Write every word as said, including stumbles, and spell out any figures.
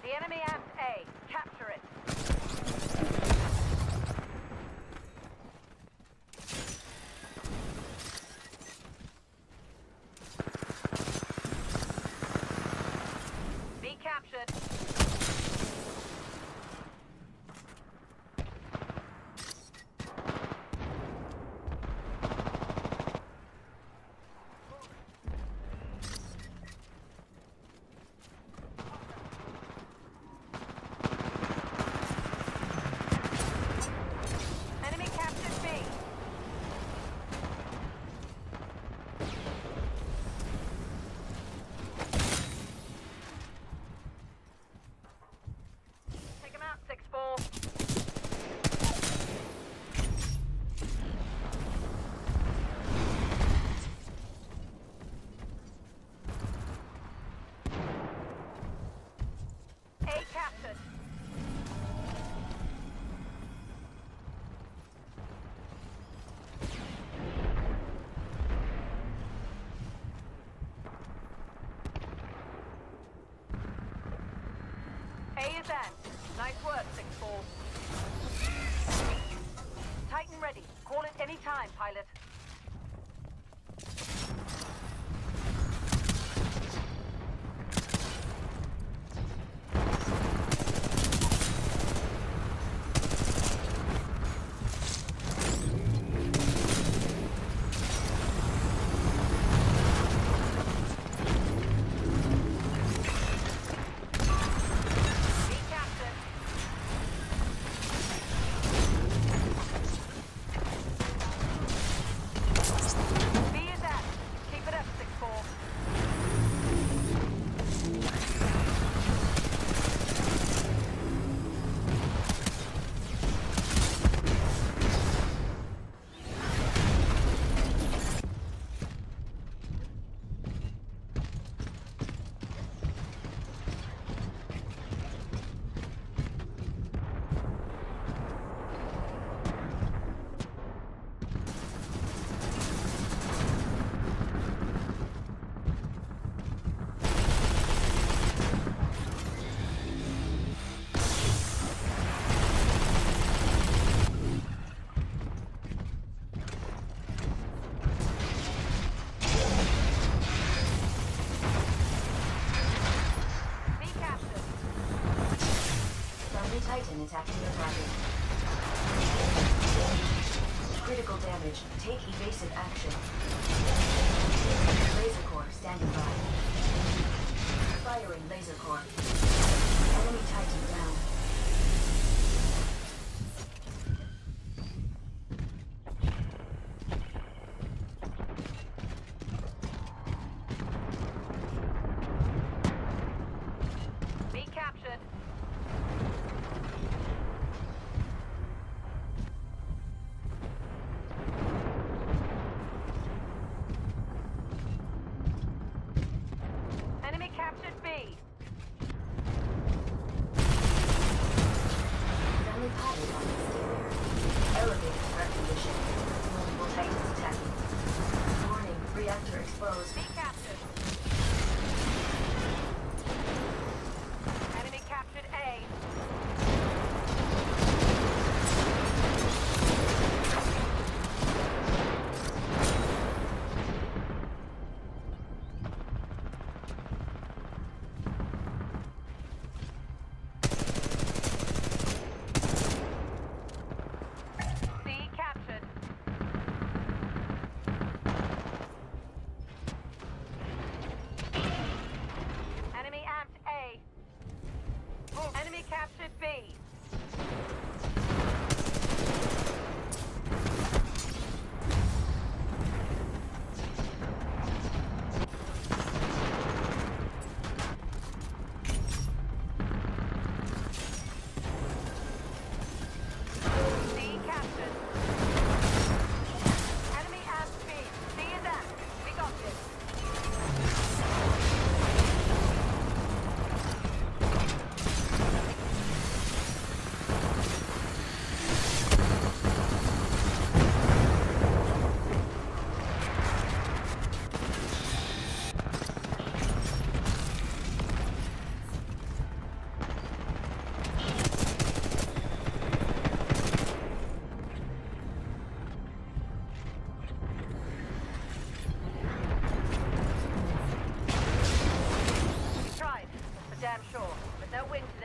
The enemy amped A. Capture it. B captured. Enemy captured B. Take him out, six four. A captured. A is end. Nice work, six four. Titan ready. Call it any time, pilot. B captured. B is end. Keep it up, six four. B captured. Friendly Titan attacking your target. Critical damage. Take evasive action. Laser core standing by. Firing laser core. Enemy Titan down. B captured. Enemy captured B. Friendly pilot on exterior. Elevated threat condition. Multiple Titans attacking. Warning, reactor exposed. B captured. Enemy captured A. damn sure, but no wind